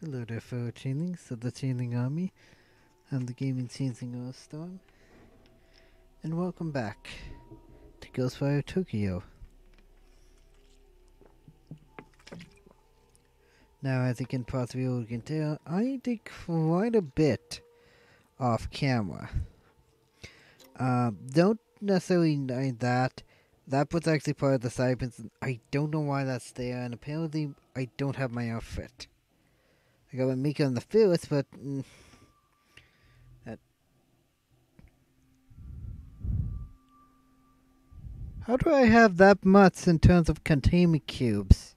Hello there, fellow changelings of the Changeling Army. I'm the Gaming Changeling Storm, and welcome back to Ghostwire Tokyo. Now, as you can possibly tell, I did quite a bit off camera. Don't necessarily know that. That was actually part of the side business. I don't know why that's there, and apparently I don't have my outfit. I got my makeup on the first, but how do I have that much in terms of containment cubes?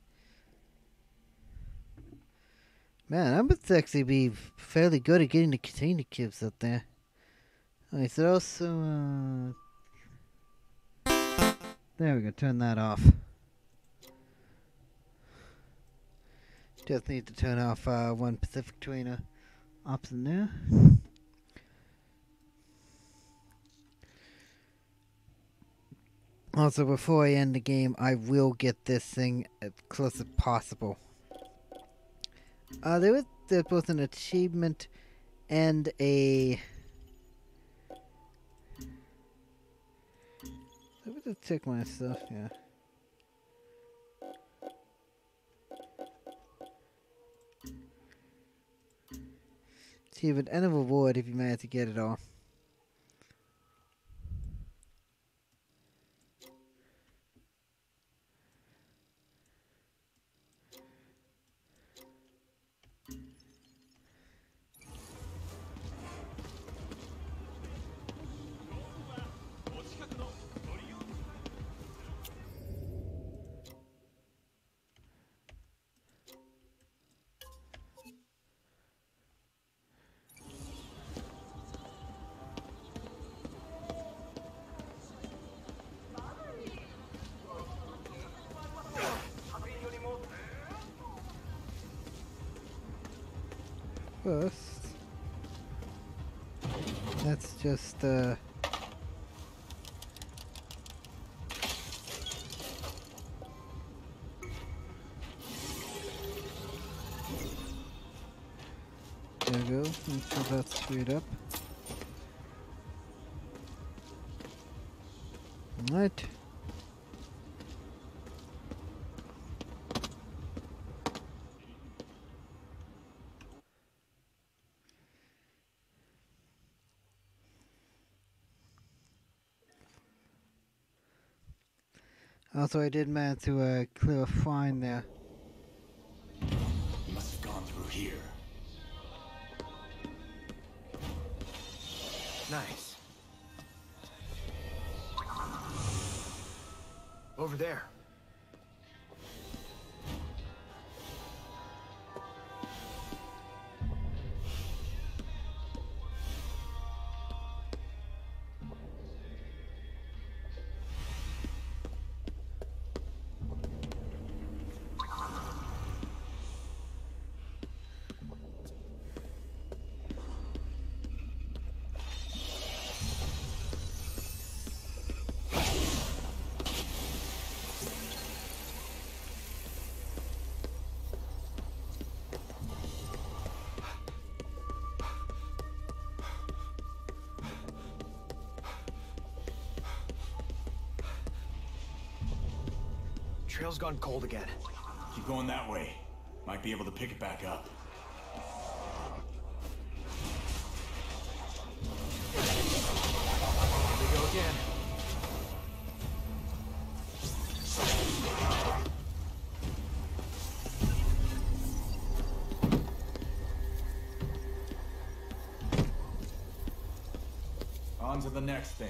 Man, I must actually be fairly good at getting the containment cubes up there. Alright, so also, there we go, turn that off. Just need to turn off one Pacific Trainer option there. Also, before I end the game, I will get this thing as close as possible. There's both an achievement and a... Let me just check my stuff here. Achievement and a reward if you manage to get it all. First, let's just there we go, make sure that's screwed up. Alright. Also, I did manage to clear a fine there. You must have gone through here. Nice. Over there. Trail's gone cold again. Keep going that way. Might be able to pick it back up. Here we go again. On to the next thing.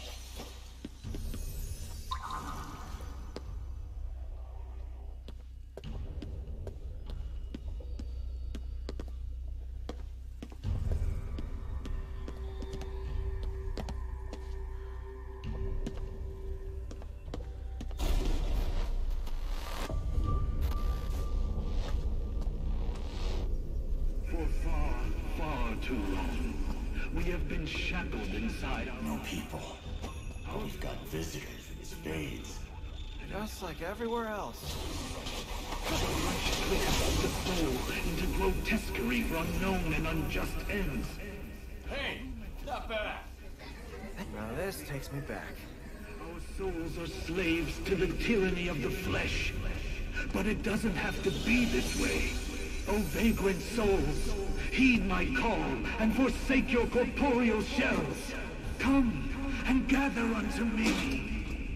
Too long. We have been shackled inside our No people. Oh, we've got visitors in spades. Just like everywhere else. Flesh twists the soul into grotesquerie for unknown and unjust ends. Hey, not bad. Now this takes me back. Our souls are slaves to the tyranny of the flesh. But it doesn't have to be this way. O vagrant souls, heed my call and forsake your corporeal shells. Come and gather unto me.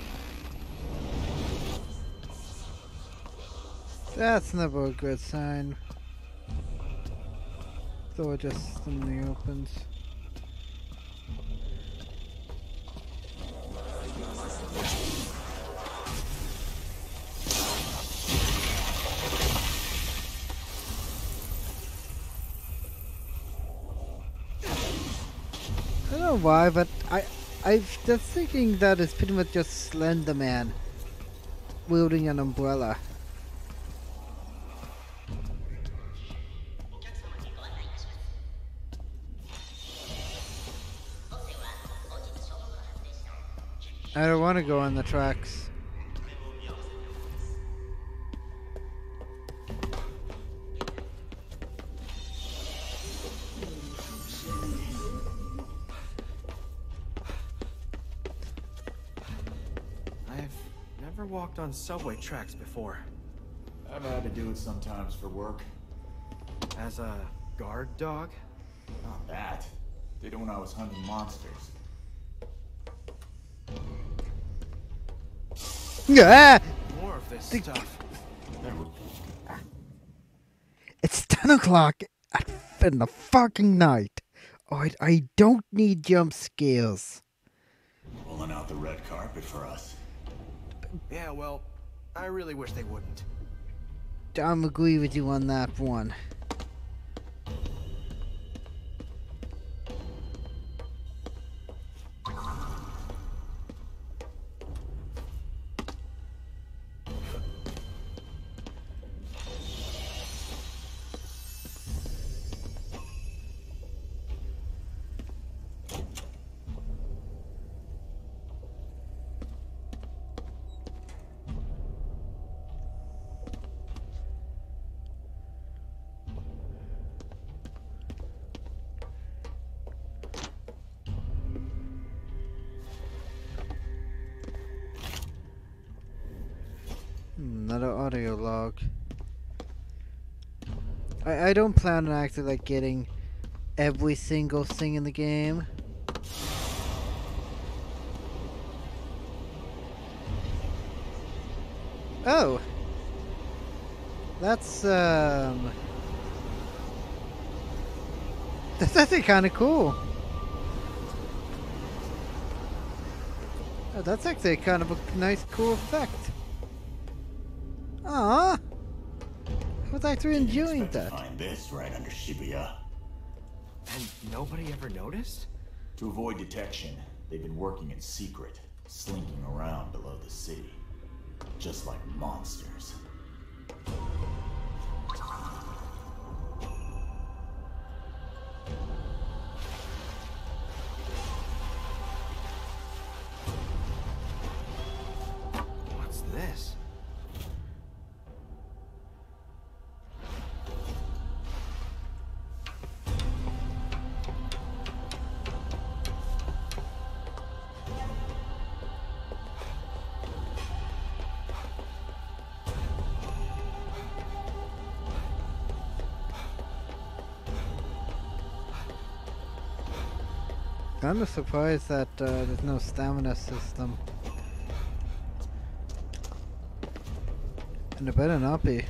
That's never a good sign. Door just suddenly opens. I don't know why, but I'm just thinking that it's pretty much just Slender Man wielding an umbrella. I don't want to go on the tracks. I've never walked on subway tracks before. I've had to do it sometimes for work. As a guard dog? Not that. Did it when I was hunting monsters. Yeah. More of this stuff. It's 10 o'clock in the fucking night. I don't need jump scares. Pulling out the red carpet for us. Yeah, well, I really wish they wouldn't. I'm agree with you on that one. Another audio log. I don't plan on actually like getting every single thing in the game. Oh, that's actually kind of cool. Oh, that's actually kind of a nice, cool effect. Ah, I was actually enjoying Expect to that. find this right under Shibuya. And nobody ever noticed? To avoid detection, they've been working in secret, slinking around below the city. Just like monsters. What's this? I'm surprised that there's no stamina system. And it better not be.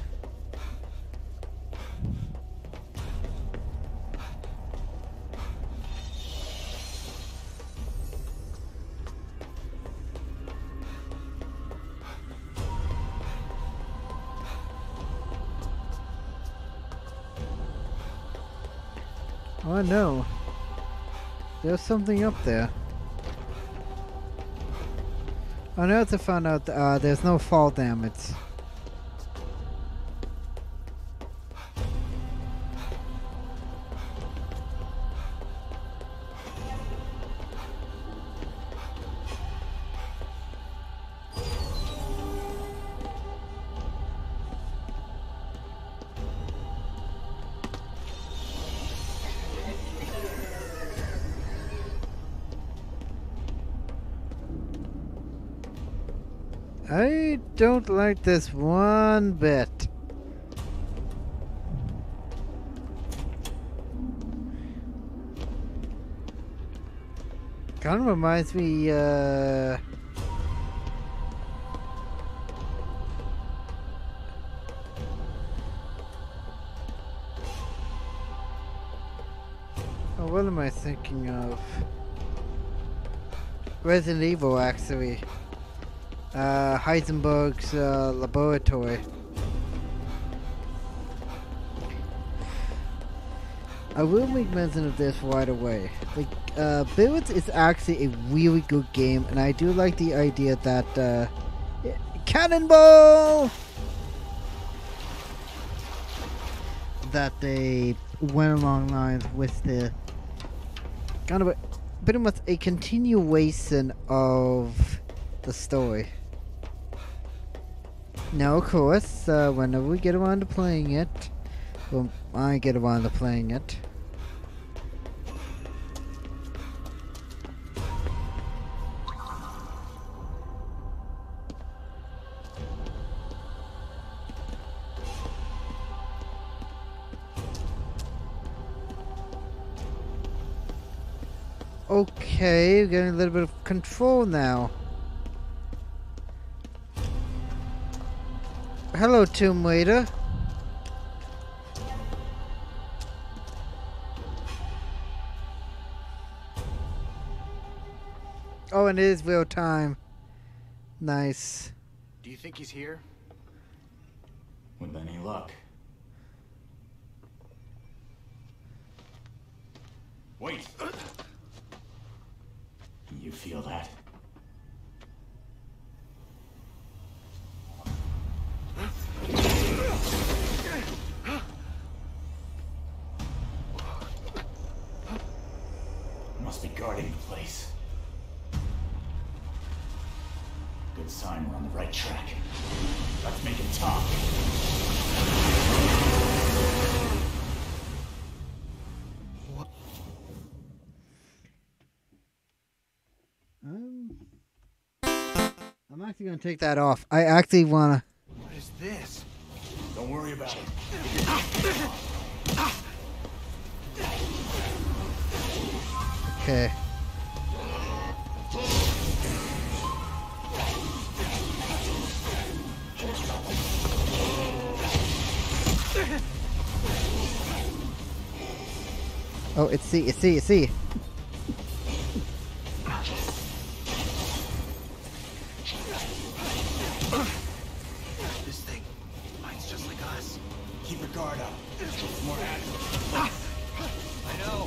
Oh no. There's something up there. I know to find out there's no fall damage. I don't like this one bit. Kind of reminds me, oh, what am I thinking of? Resident Evil, actually. Heisenberg's laboratory. I will make mention of this right away. Like, Billions is actually a really good game, and I do like the idea that, Cannonball! That they went along lines with the kind of a, pretty much a continuation of the story. Now, of course, whenever we get around to playing it, well, I get around to playing it, okay, we're getting a little bit of control now. Hello, Tomb Raider. Oh, and it is real time. Nice. Do you think he's here? With any luck. Wait! You feel that? Must be guarding the place. Good sign we're on the right track. Let's make him talk. I'm actually gonna take that off. I actually wanna. What is this? Don't worry about it. Okay. Oh, it's C. This thing. Mine's just like us. Keep your guard up. It's more agile. I know.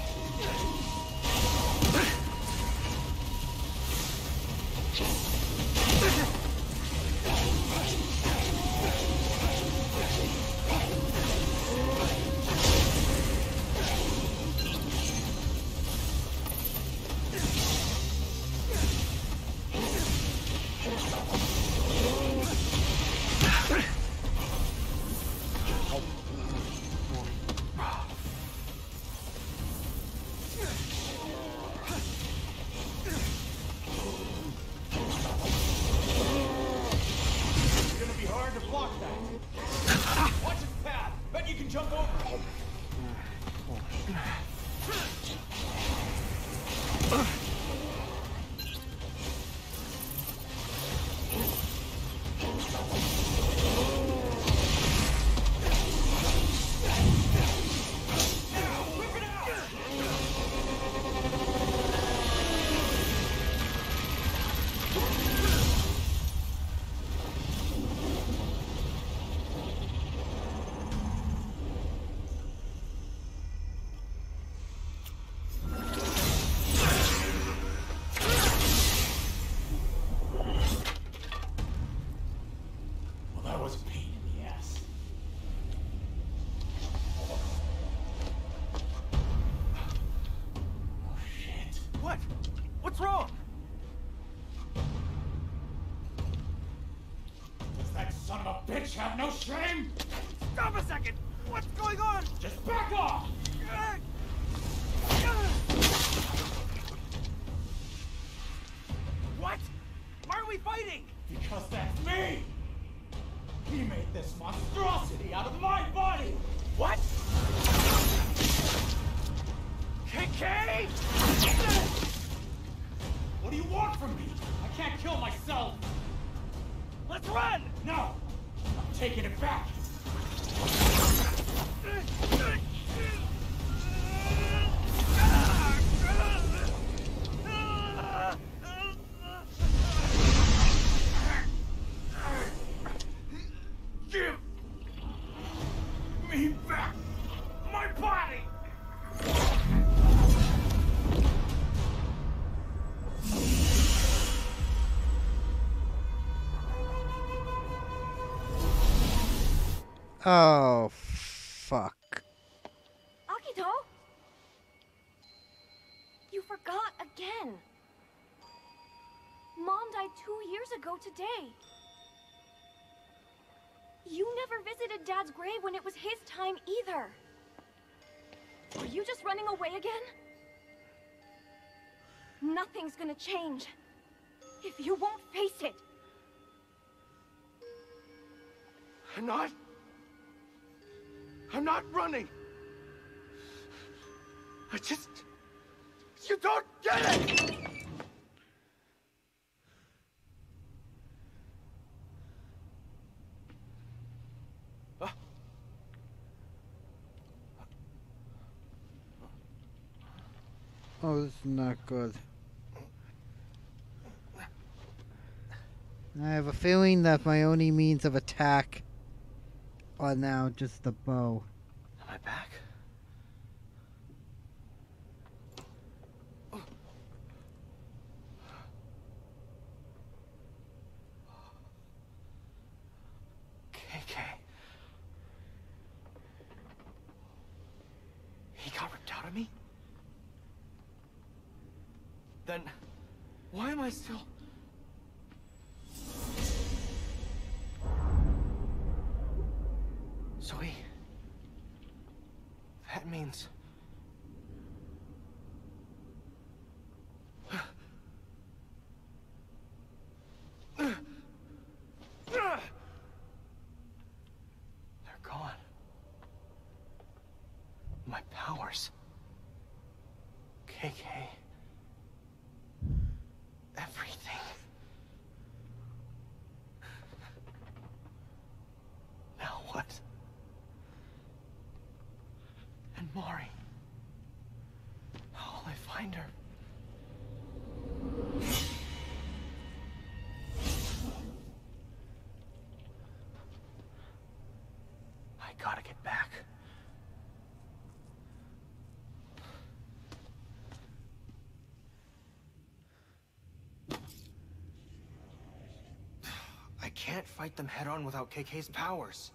What's wrong? Does that son of a bitch have no shame? Stop a second! What's going on? Just back off! What? Why are we fighting? Because Because that's me! He made this monstrosity out of my body! What? KK? What do you want from me? I can't kill myself! Let's run! No! I'm taking it back! Give me back my body! Oh, fuck. Akito? You forgot again. Mom died 2 years ago today. You never visited Dad's grave when it was his time either. Are you just running away again? Nothing's gonna change if you won't face it. I'm not running. You don't get it! Oh, this is not good. I have a feeling that my only means of attack are now just the bow. Am I back? KK. He got ripped out of me? Then, why am I still... Zoe... That means... They're gone. My powers. KK. Everything. Now what? And Mari. How will I find her? I gotta get back. I can't fight them head-on without KK's powers.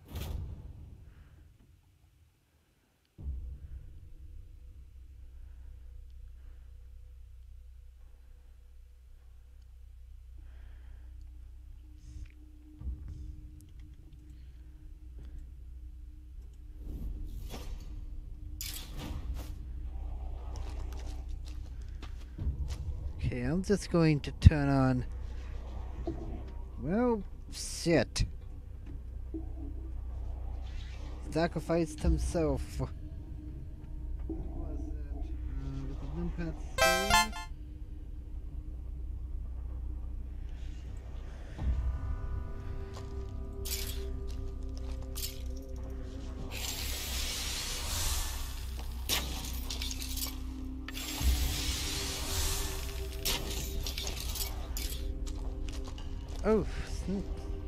Okay, I'm just going to turn on... Well, shit. Sacrificed himself. What was it? Was the limpet saved? Oh, snap.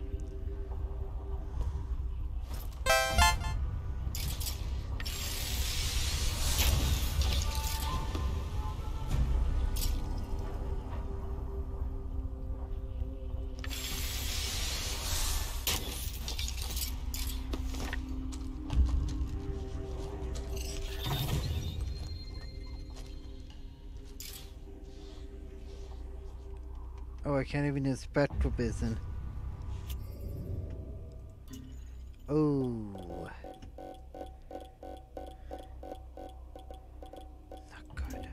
Oh, I can't even use spectral vision. Oh. Not good.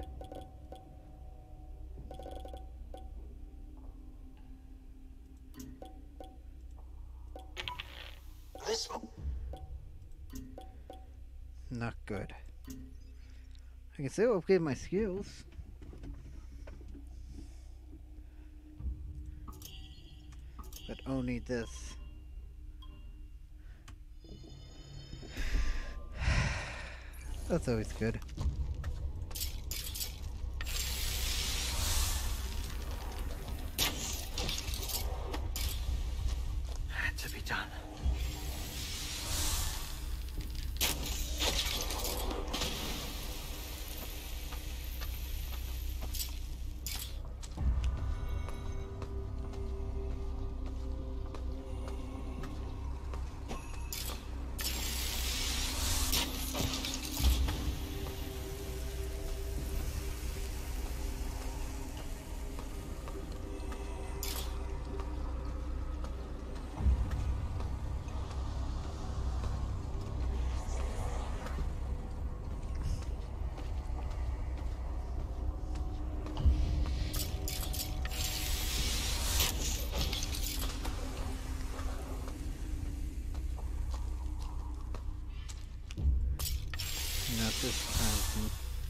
not good. I can still upgrade my skills. But only this. That's always good. To be done. Not this time.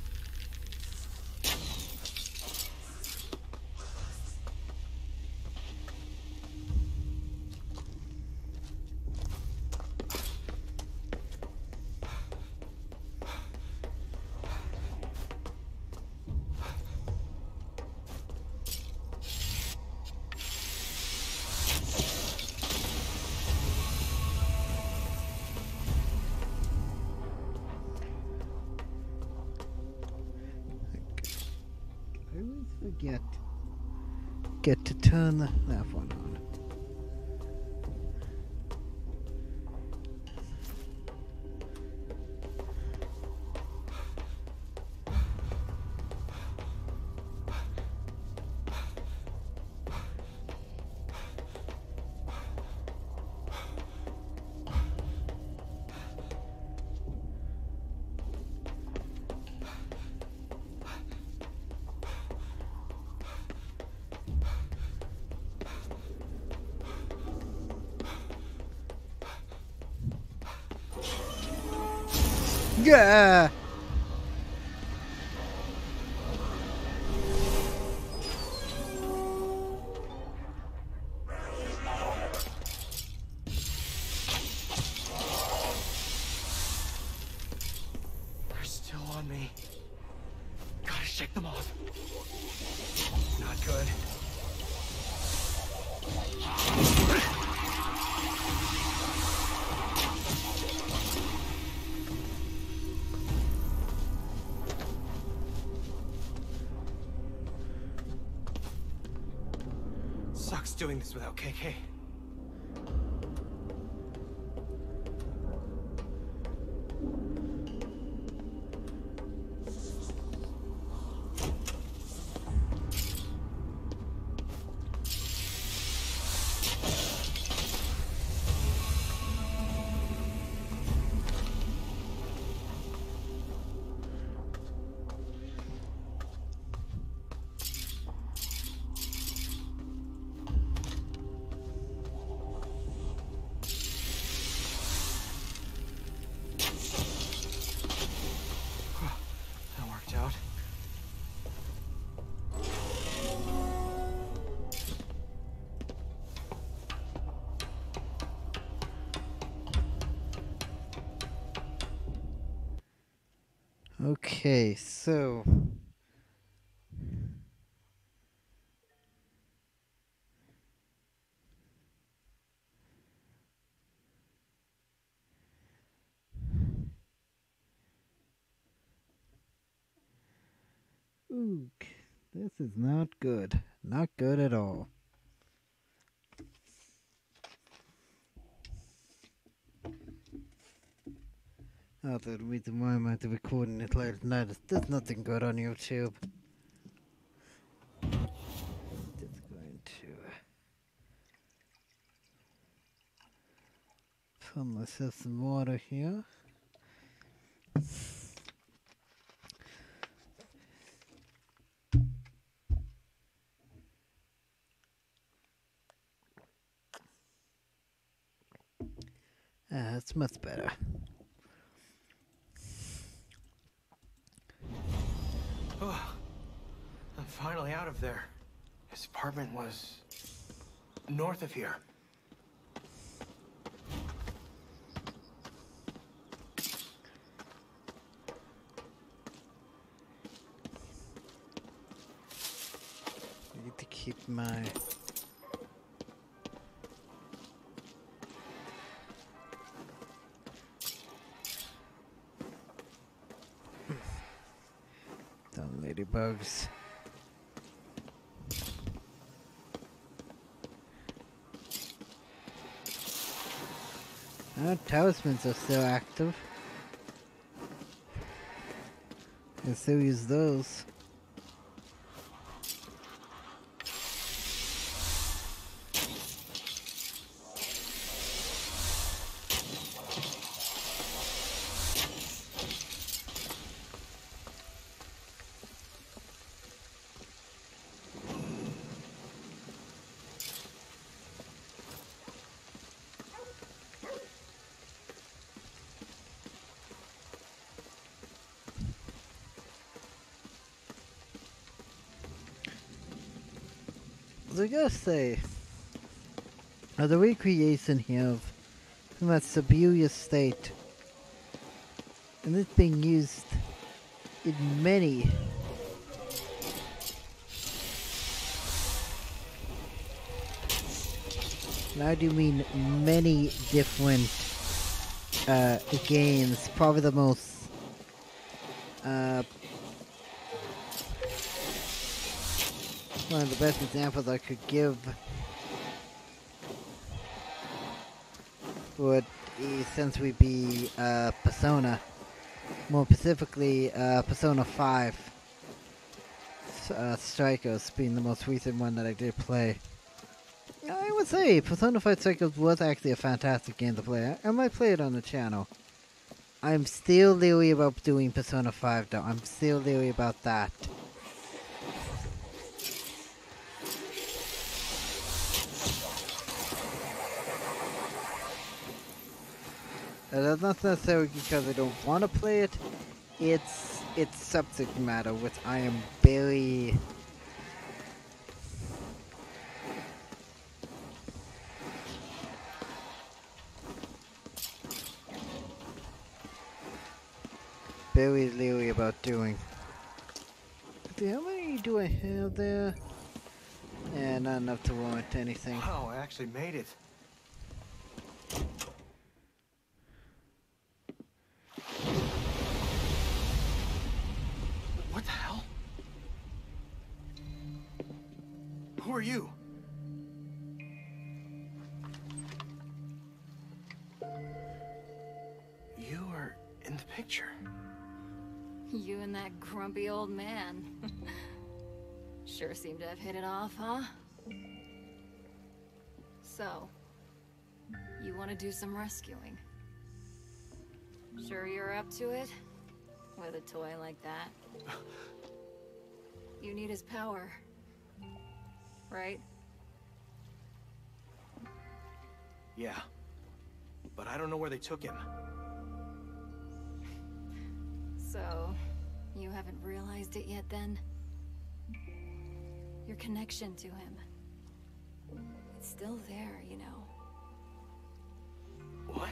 I always forget to turn that one on. Yeah! They're still on me. Gotta shake them off. Not good. Sucks doing this without KK. That worked out. Okay, so Ook, this is not good. Not good at all. Oh, the reason why I'm at the recording it late at night is there's nothing good on YouTube. Just going to pour myself some water here. That's much better. Oh, I'm finally out of there. His apartment was north of here. I need to keep my... Dumb ladybugs. Talismans are still active. I still use those. I gotta say, the recreation here of from that Siberia state, and it's being used in many and I do mean many different games. Probably the most one of the best examples I could give would essentially be Persona. More specifically, Persona 5. Strikers being the most recent one that I did play. I would say Persona 5 Strikers was actually a fantastic game to play. I might play it on the channel. I'm still leery about doing Persona 5 though. I'm still leery about that. That's not necessarily because I don't want to play it. It's subject matter, which I am very leery about doing. How many do I have there? Yeah, not enough to warrant anything. Wow, I actually made it. What the hell? Who are you? You are in the picture. You and that grumpy old man. Sure seem to have hit it off, huh? So, you want to do some rescuing? Sure you're up to it? With a toy like that? You need his power. Right? Yeah. But I don't know where they took him. So, you haven't realized it yet then? Your connection to him. It's still there, you know. What?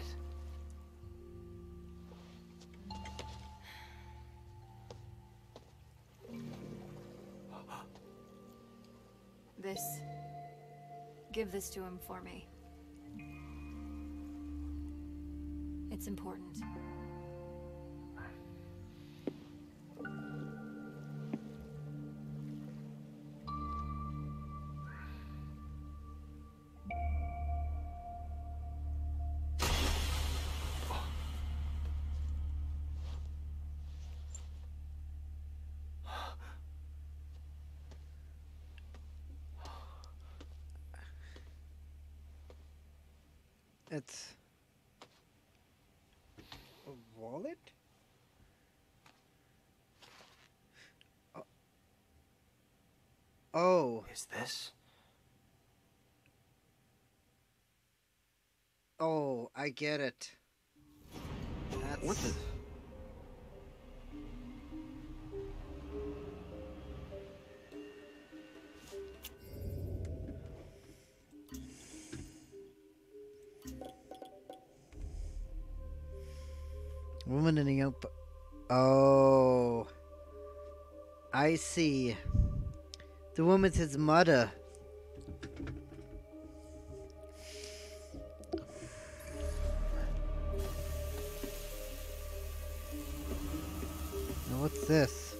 This. Give this to him for me. It's important. It's a wallet? Oh. Is this? Oh, I get it. That's... What the? Woman in a young... Oh. I see. The woman's his mother. Now what's this?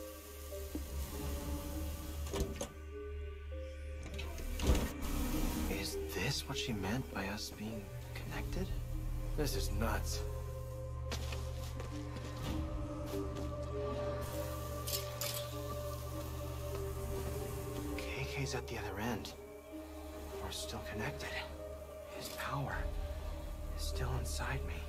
Is this what she meant by us being connected? This is nuts. KK's at the other end. We're still connected. His power is still inside me.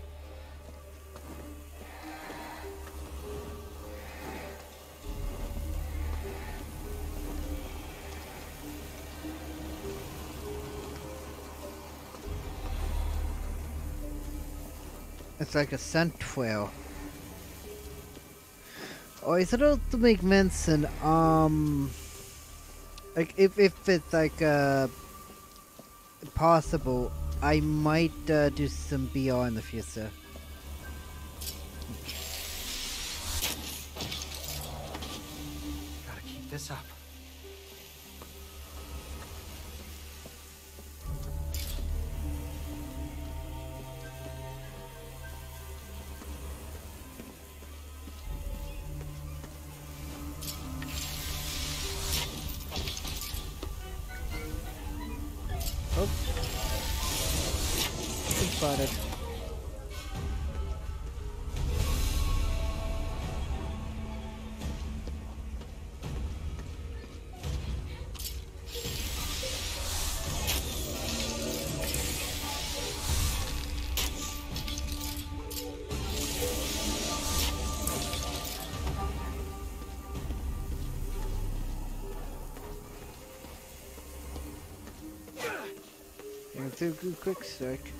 It's like a scent trail. Oh, is it all to make mention? Like if it's like possible, I might do some BR in the future. Gotta keep this up. Oh. Good spotted. Do a good quick strike.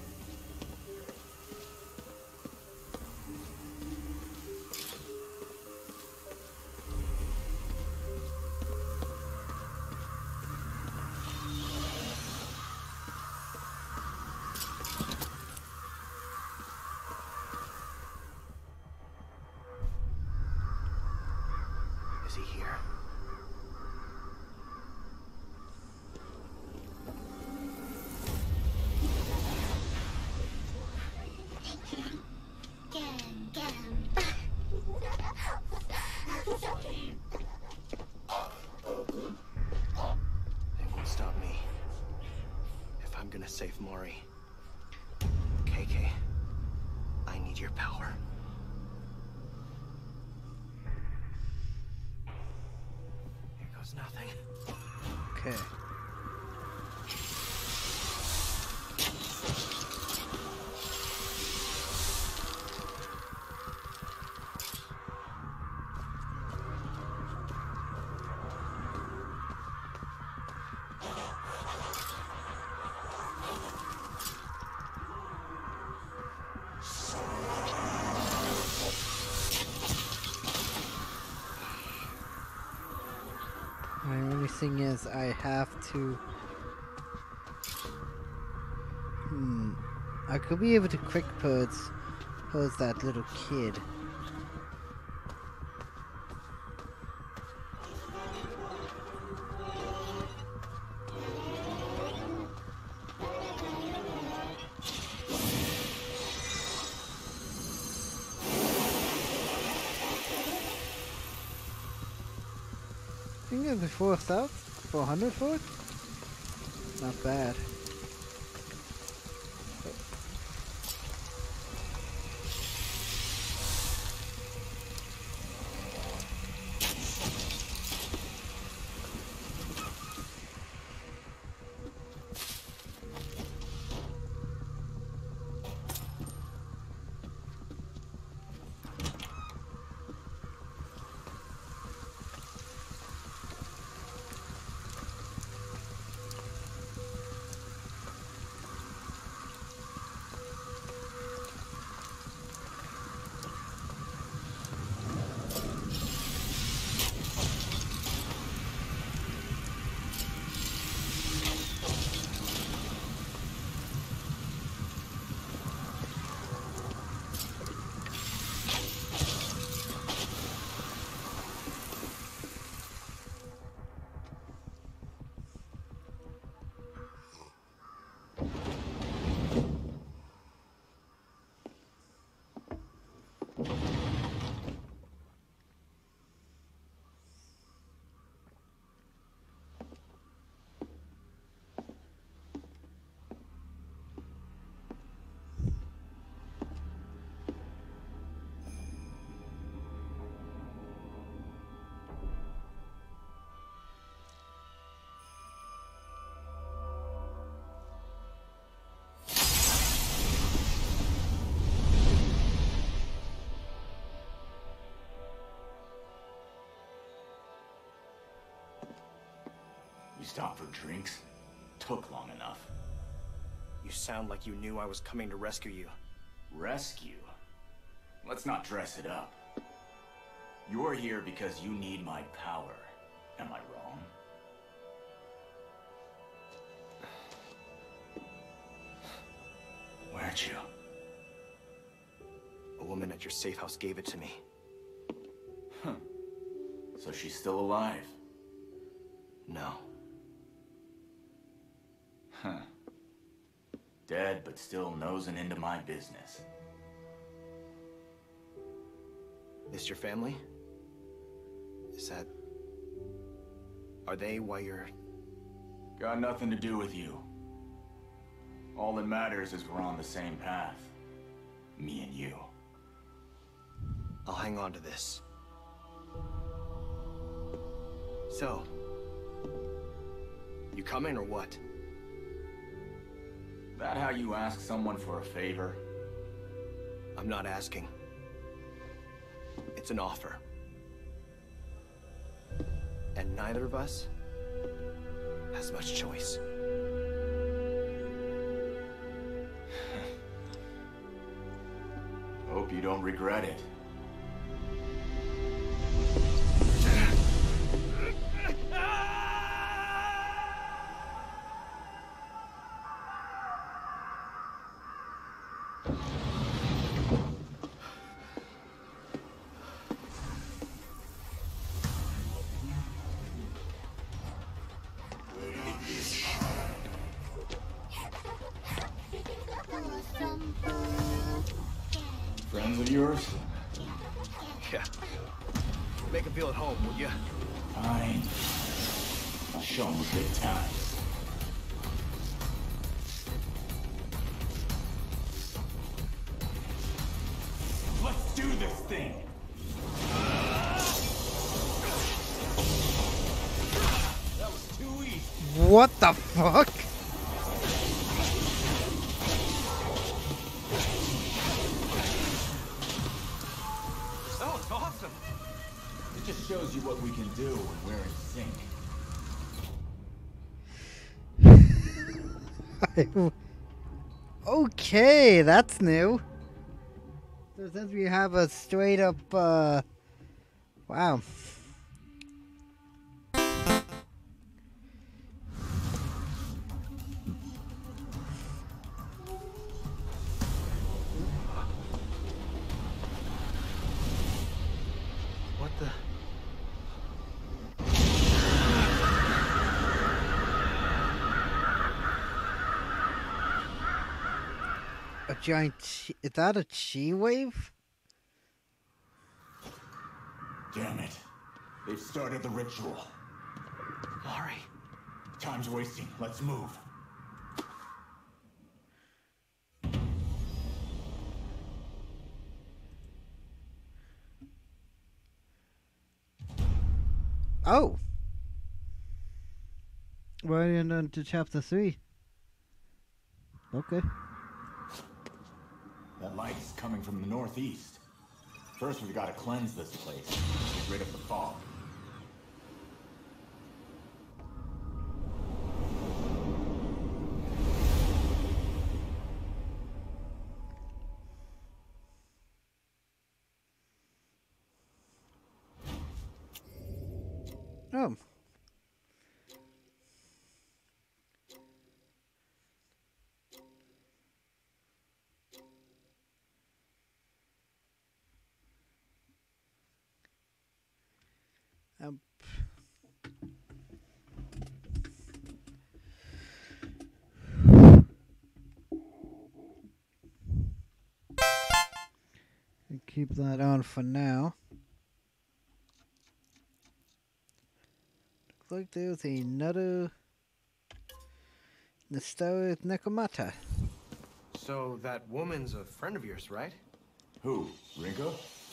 Is he here? They won't stop me. If I'm gonna save Mori. KK, I need your power. Here goes nothing. Okay. My only thing is I have to... I could be able to quick pose that little kid. I think it'll be 4,000? 400 for it? Not bad. You stopped for drinks? Took long enough. You sound like you knew I was coming to rescue you. Rescue? Let's not dress it up. You're here because you need my power. Am I wrong? Where'd you? A woman at your safe house gave it to me. Huh. So she's still alive? No. Huh. Dead, but still nosing into my business. This your family? Is that... Are they why you're... Got nothing to do with you. All that matters is we're on the same path. Me and you. I'll hang on to this. So... You coming or what? That how you ask someone for a favor? I'm not asking. It's an offer. And neither of us has much choice. Hope you don't regret it. Friends of yours? Yeah. Make them feel at home, will you? Fine. I'll show them a good time. Let's do this thing! That was too easy. What the fuck? Oh, it's awesome! It just shows you what we can do when we're in sync. Okay, that's new. So since we have a straight up, wow. What the... A giant is that a chi wave? Damn it. They've started the ritual. Mari. Time's wasting. Let's move. Oh. Right into chapter 3. Okay. That light is coming from the northeast. First, we've got to cleanse this place. Get rid of the fog. Oh. Keep that on for now. Looks like there's another Nostaric Nekomata. So that woman's a friend of yours, right? Who? Ringo?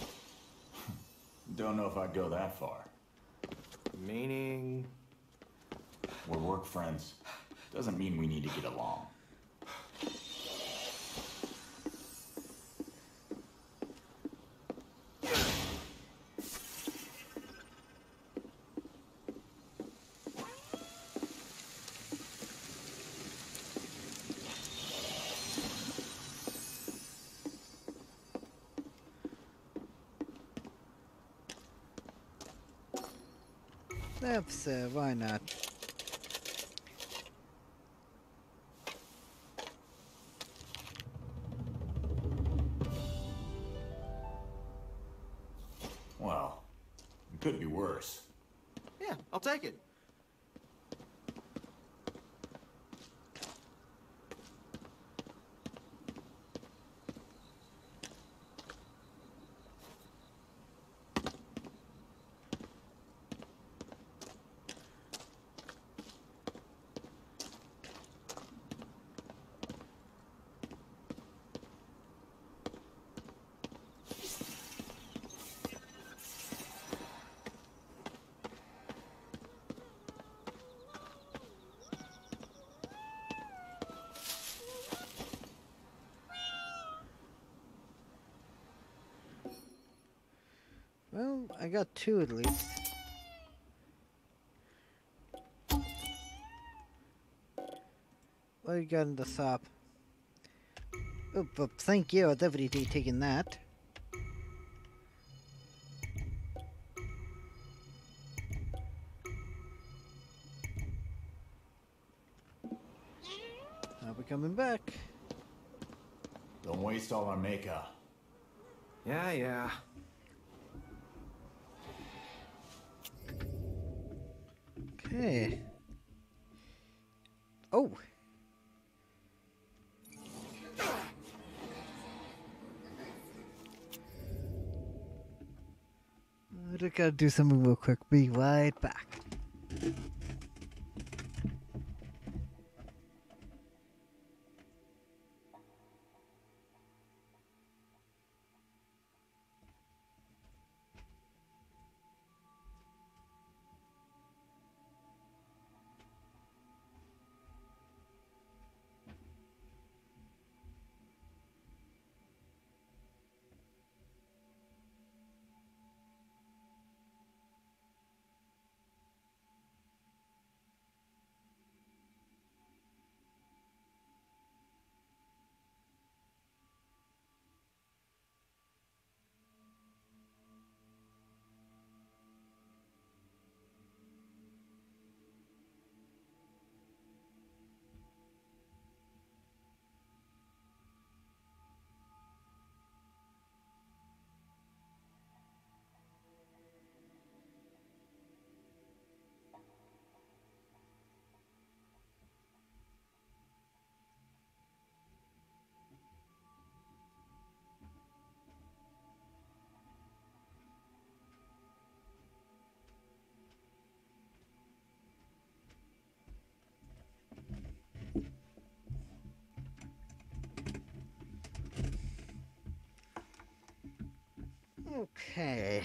Don't know if I'd go that far. Meaning... We're work friends. Doesn't mean we need to get along. That's why not? Well, it could be worse. Yeah, I'll take it. Well, I got 2 at least. What you got in the shop? Oh, but thank you. I'll definitely be taking that. I'll be coming back. Don't waste all our mecha. Yeah. Okay. Oh! I just gotta do something real quick. Be right back. Okay.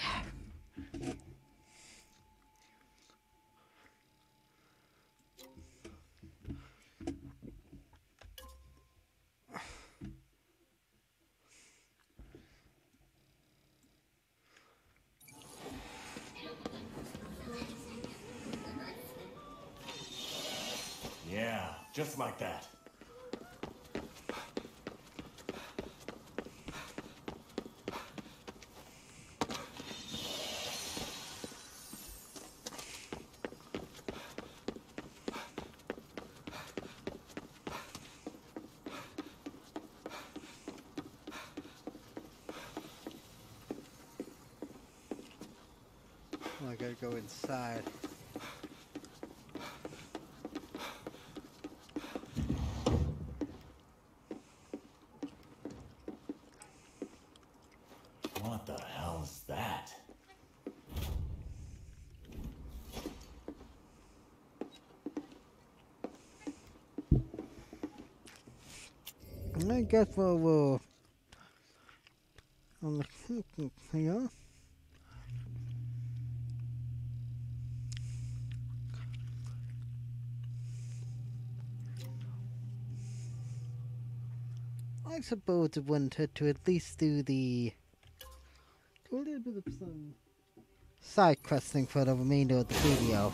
Yeah, just like that. I gotta go inside. What the hell is that? I guess we'll on the yeah. I suppose I wanted to at least do a little bit of some side questing for the remainder of the video.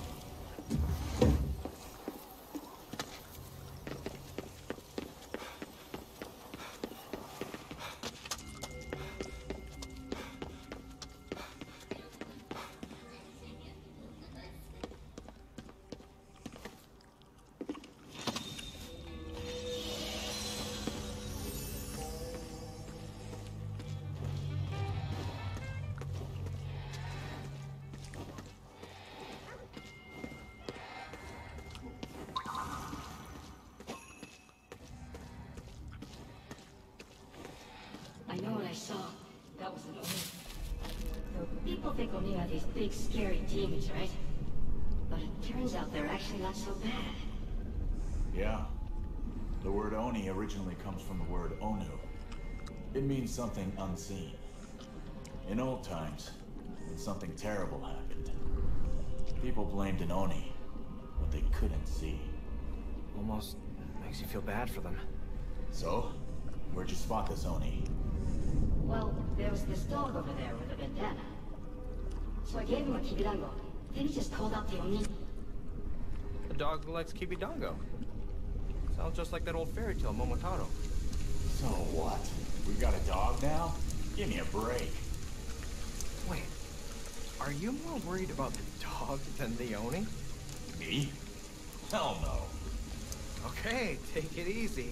about these big scary demons, right? But it turns out they're actually not so bad. Yeah. The word Oni originally comes from the word Onu. It means something unseen. In old times, when something terrible happened, people blamed an Oni, what they couldn't see. Almost makes you feel bad for them. So, where'd you spot this Oni? Well, there was this dog over there with a bandana. So I gave him a kibidango. Then he just called out the Oni. A dog who likes Kibidango. Sounds just like that old fairy tale, Momotaro. So what? We've got a dog now? Give me a break. Wait, are you more worried about the dog than the Oni? Me? Hell no. Okay, take it easy.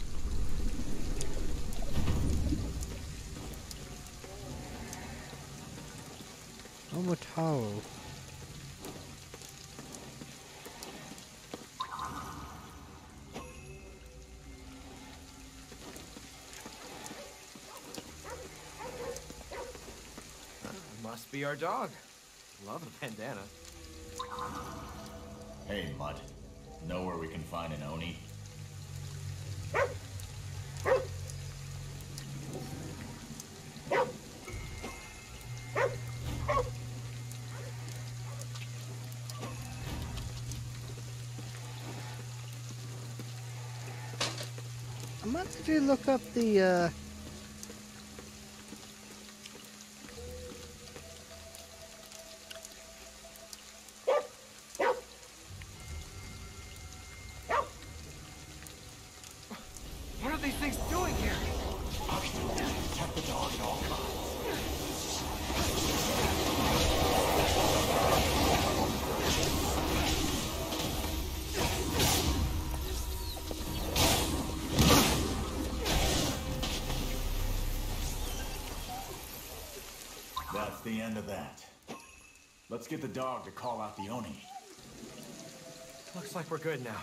Momotaro. Must be our dog. Love a bandana. Hey, Mutt. Know where we can find an Oni? I might actually look up the What are these things doing here? Protect the dog at all costs. That's the end of that. Let's get the dog to call out the Oni. Looks like we're good now.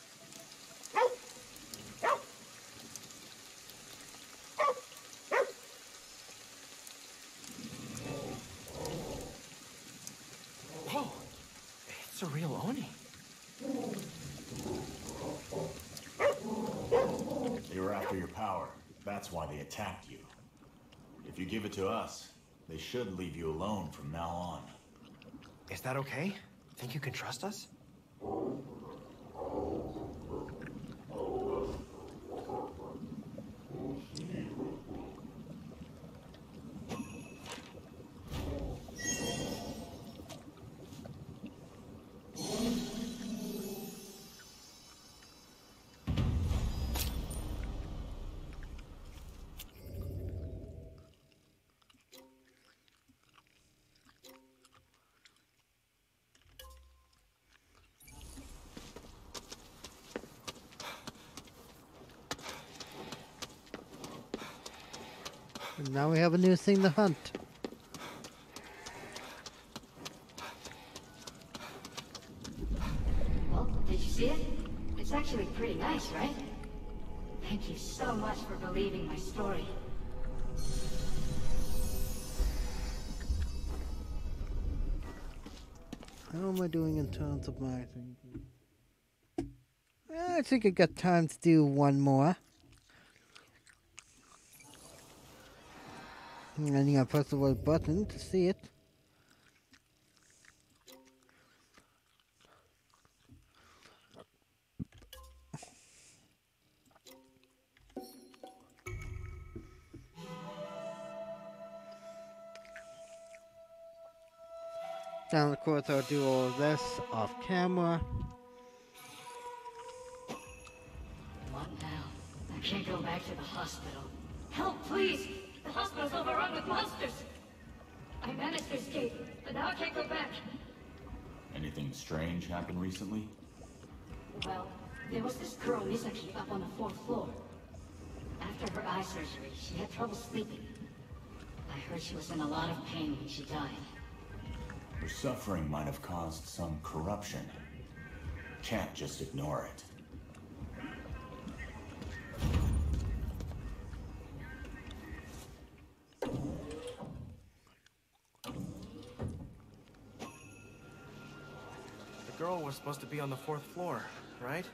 Whoa! It's a real Oni. They were after your power. That's why they attacked you. If you give it to us, they should leave you alone from now on. Is that okay? Think you can trust us? And now we have a new thing to hunt. Well, did you see it? It's actually pretty nice, right? Thank you so much for believing my story. How am I doing in terms of my thing? I think I got time to do one more. And then you gotta press the right button to see it. Now, of course, I'll do all of this off camera. What now? I can't go back to the hospital. Help, please! The hospital's overrun with monsters! I managed to escape, but now I can't go back. Anything strange happened recently? Well, there was this girl, Misaki, up on the 4th floor. After her eye surgery, she had trouble sleeping. I heard she was in a lot of pain when she died. Her suffering might have caused some corruption. Can't just ignore it. was supposed to be on the 4th floor, right?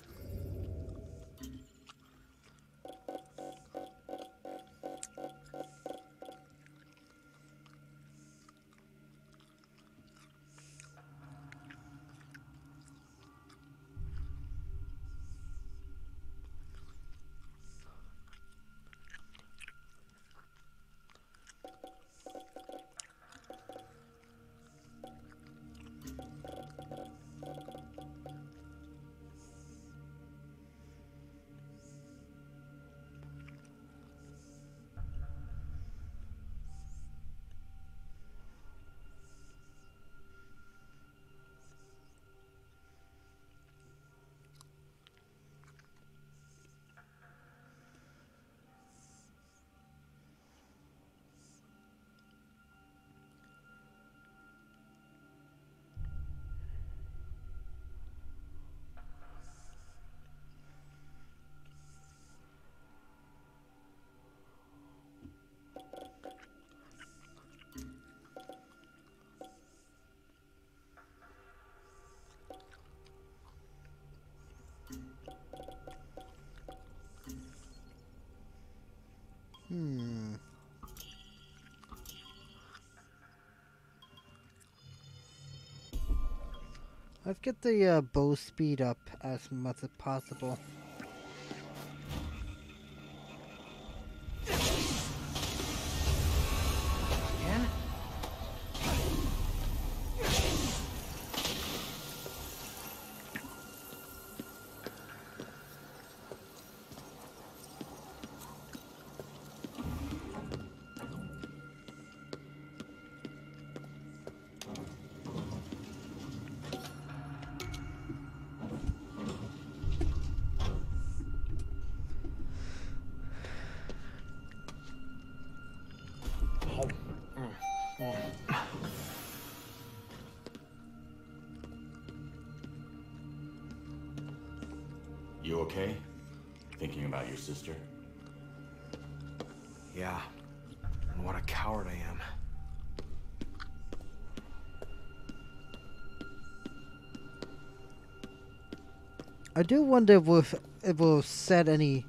Let's get the bow speed up as much as possible. Again? You okay? Thinking about your sister? Yeah. And what a coward I am. I do wonder if it will set any.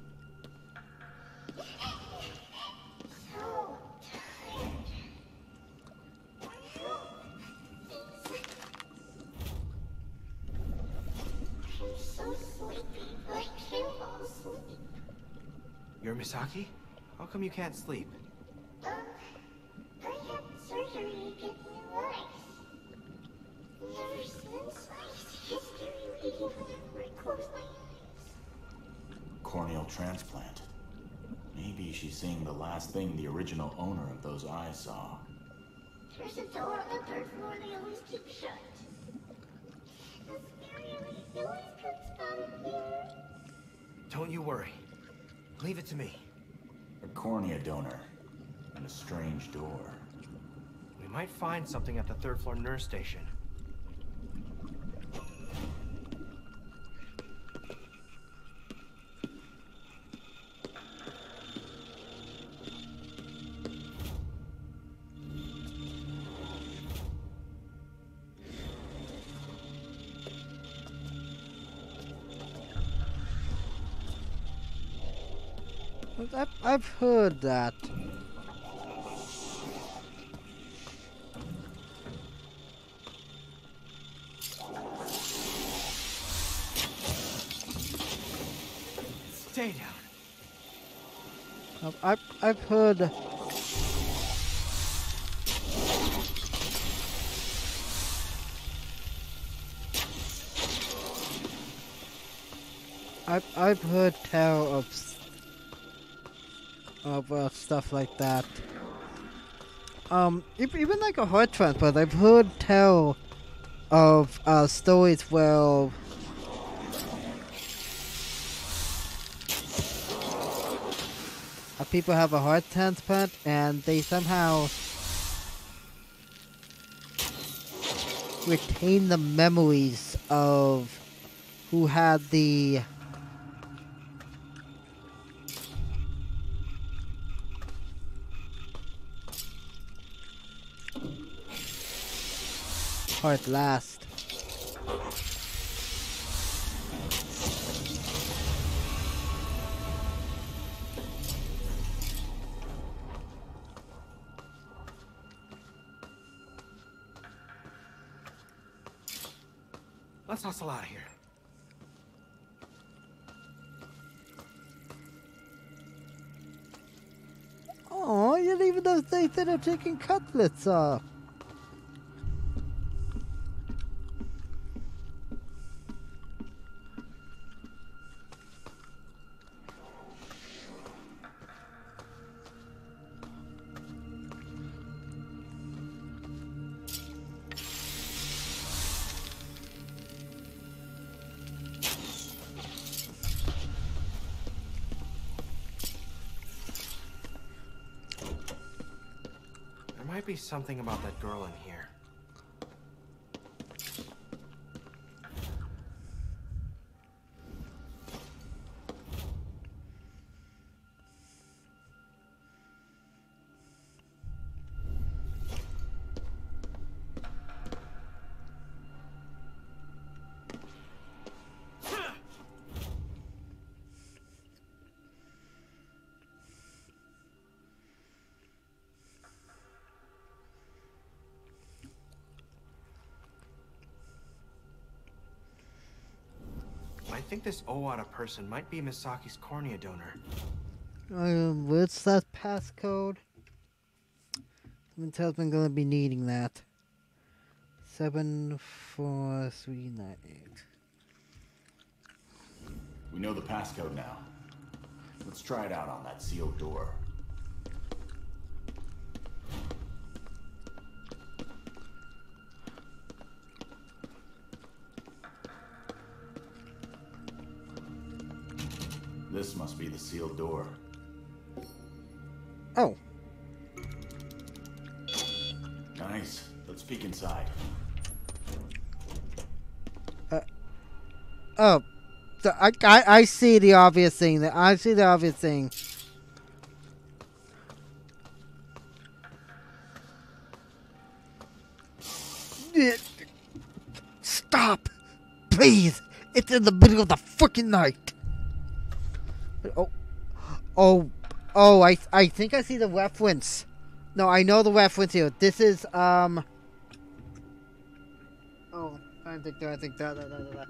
You're Misaki? How come you can't sleep? I had surgery to get new legs. Never since I see history reading whenever I close my eyes. Corneal transplant. Maybe she's seeing the last thing the original owner of those eyes saw. There's a door on the 3rd floor they always keep shut. The scary lady always comes down here. Don't you worry. Leave it to me. A cornea donor. And a strange door. We might find something at the 3rd floor nurse station. I've heard that. Stay down. I've heard. I've heard tell of stuff like that. Even like a heart transplant, I've heard tell of stories where people have a heart transplant and they somehow retain the memories of who had the heart last. Let's hustle out of here. Oh, you didn't even know they said they're taking cutlets off. There might be something about that girl in here. I think this Owada person might be Misaki's cornea donor. What's that passcode? Someone I'm gonna be needing that. 74398. We know the passcode now. Let's try it out on that sealed door. This must be the sealed door. Oh. Nice. Let's peek inside. Oh. So I see the obvious thing. I see the obvious thing. Stop! Please! It's in the middle of the freaking night! I think I see the reference. No, I know the reference here. This is, Oh, I think that.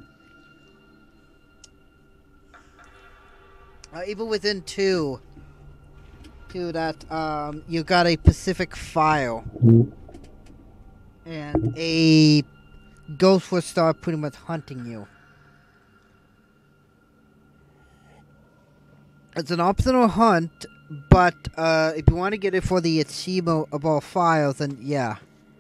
Even within two that, you got a Pacific file. And a ghost will start pretty much hunting you. It's an optional hunt, but if you want to get it for the achievable files, then yeah.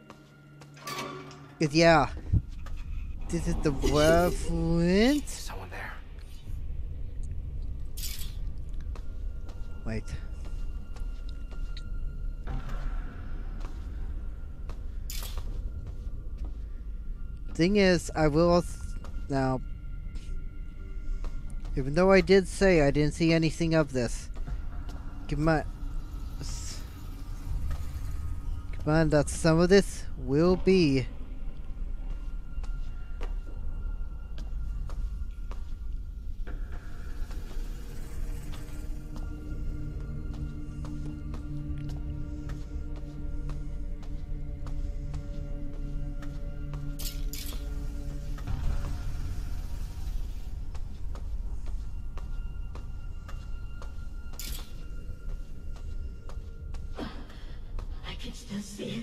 Yeah. This is the reference. Someone there. Wait. Thing is, I will now. Even though I did say I didn't see anything of this. Come on, that some of this will be. Still see it.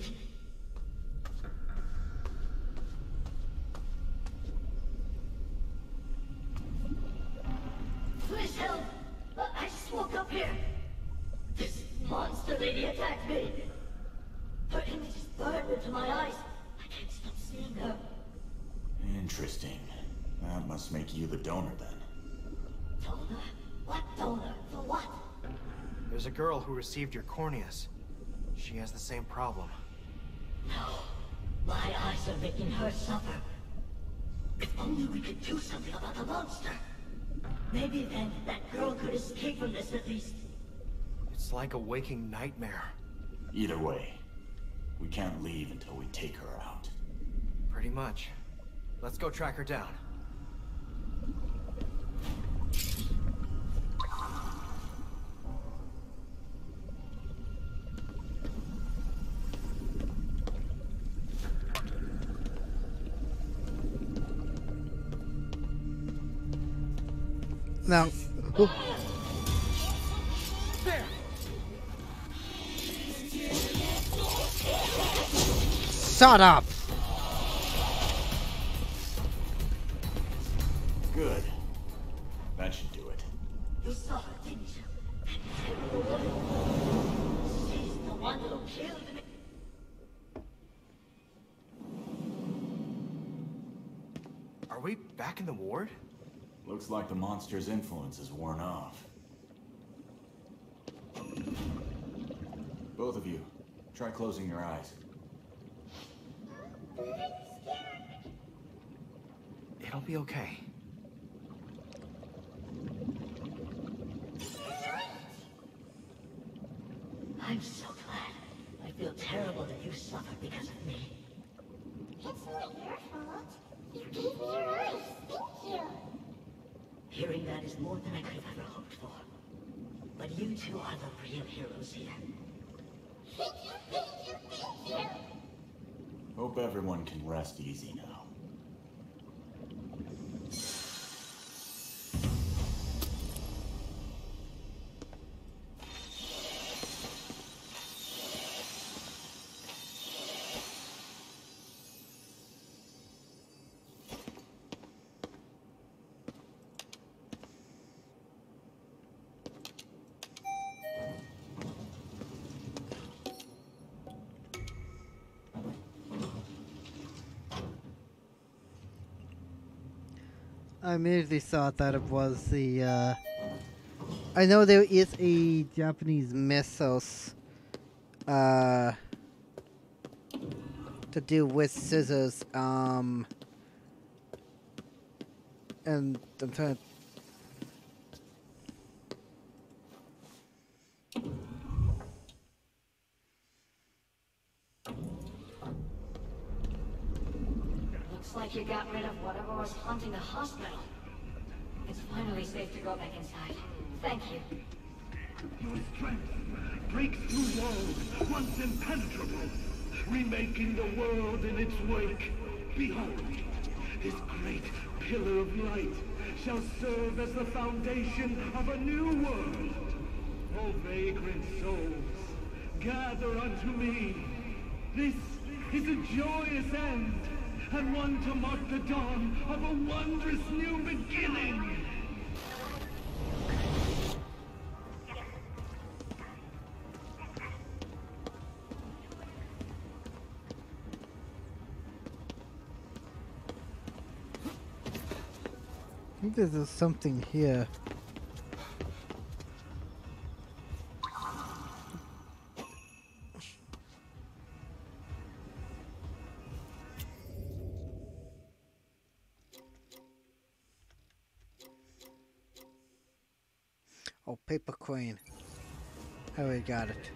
Please help! I just woke up here. This monster lady attacked me. Her image is burned into my eyes. I can't stop seeing her. Interesting. That must make you the donor then. Donor? What donor? For what? There's a girl who received your corneas. She has the same problem. No. My eyes are making her suffer. If only we could do something about the monster. Maybe then that girl could escape from this at least. It's like a waking nightmare. Either way, we can't leave until we take her out. Pretty much. Let's go track her down. Now. Oh. Shut up! Good. That should do it. You saw her, didn't you? That terrible woman. She's the one who killed me. Are we back in the ward? Looks like the monster's influence is worn off. Both of you, try closing your eyes. It'll be okay. I'm so glad. I feel terrible that you suffered because of me. It's not your fault. You gave me your eyes. Thank you. Hearing that is more than I could have ever hoped for. But you two are the real heroes here. Thank you, thank you, thank you. Hope everyone can rest easy now. I immediately thought that it was the, I know there is a Japanese missiles, to do with scissors, and I'm trying to... Looks like you got rid of whatever was haunting the hospital. It's finally safe to go back inside. Thank you. Your strength breaks through walls once impenetrable, remaking the world in its wake. Behold, this great pillar of light shall serve as the foundation of a new world. O vagrant souls, gather unto me. This is a joyous end, and one to mark the dawn of a wondrous new beginning. I think there's something here. Oh, paper coin. Oh, we got it.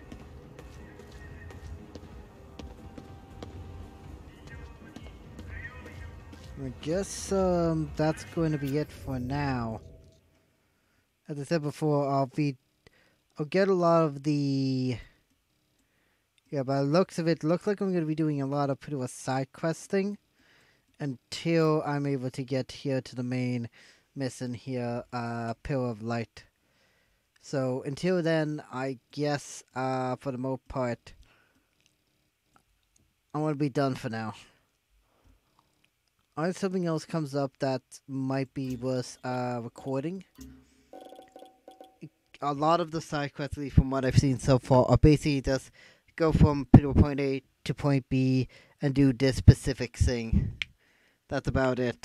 I guess that's going to be it for now. As I said before, I'll get a lot of the... Yeah, by the looks of it, looks like I'm going to be doing a lot of pretty much side questing until I'm able to get here to the main mission here, Pillar of Light. So until then, I guess for the most part, I'm going to be done for now. Unless something else comes up that might be worth recording. A lot of the side quests, at least from what I've seen so far, are basically just go from point A to point B and do this specific thing. That's about it.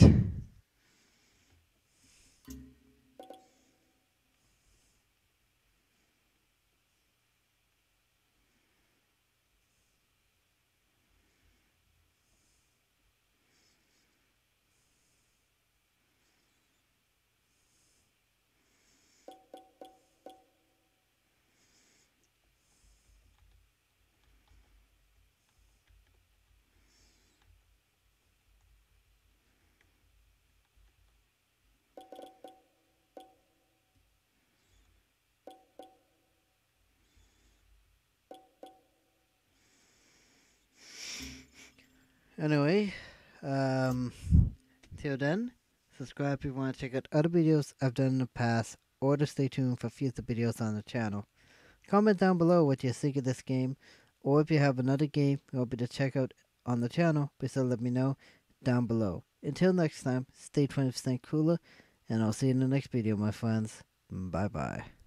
Anyway, till then, Subscribe if you want to check out other videos I've done in the past, or to stay tuned for future videos on the channel. Comment down below what you think of this game, or if you have another game you want me to check out on the channel, be sure to let me know down below. Until next time, stay 20% cooler, and I'll see you in the next video, my friends. Bye bye.